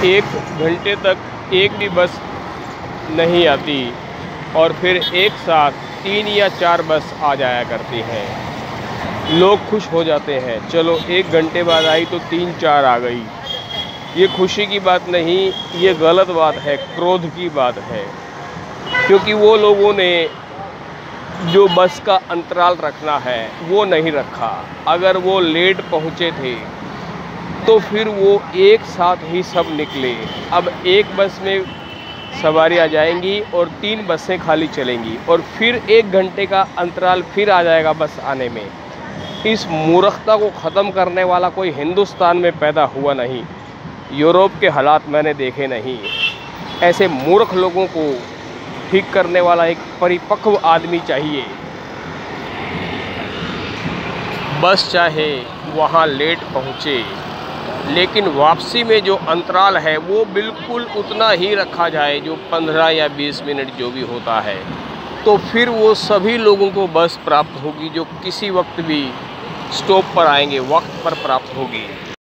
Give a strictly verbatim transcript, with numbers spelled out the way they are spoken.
एक घंटे तक एक भी बस नहीं आती और फिर एक साथ तीन या चार बस आ जाया करती हैं। लोग खुश हो जाते हैं, चलो एक घंटे बाद आई तो तीन चार आ गई। ये खुशी की बात नहीं, ये गलत बात है, क्रोध की बात है। क्योंकि वो लोगों ने जो बस का अंतराल रखना है वो नहीं रखा। अगर वो लेट पहुँचे थे तो फिर वो एक साथ ही सब निकले। अब एक बस में सवारी आ जाएंगी और तीन बसें खाली चलेंगी और फिर एक घंटे का अंतराल फिर आ जाएगा बस आने में। इस मूर्खता को ख़त्म करने वाला कोई हिंदुस्तान में पैदा हुआ नहीं। यूरोप के हालात मैंने देखे नहीं। ऐसे मूर्ख लोगों को ठीक करने वाला एक परिपक्व आदमी चाहिए। बस चाहे वहाँ लेट पहुँचे, लेकिन वापसी में जो अंतराल है वो बिल्कुल उतना ही रखा जाए जो पंद्रह या बीस मिनट जो भी होता है। तो फिर वो सभी लोगों को बस प्राप्त होगी जो किसी वक्त भी स्टॉप पर आएंगे, वक्त पर प्राप्त होगी।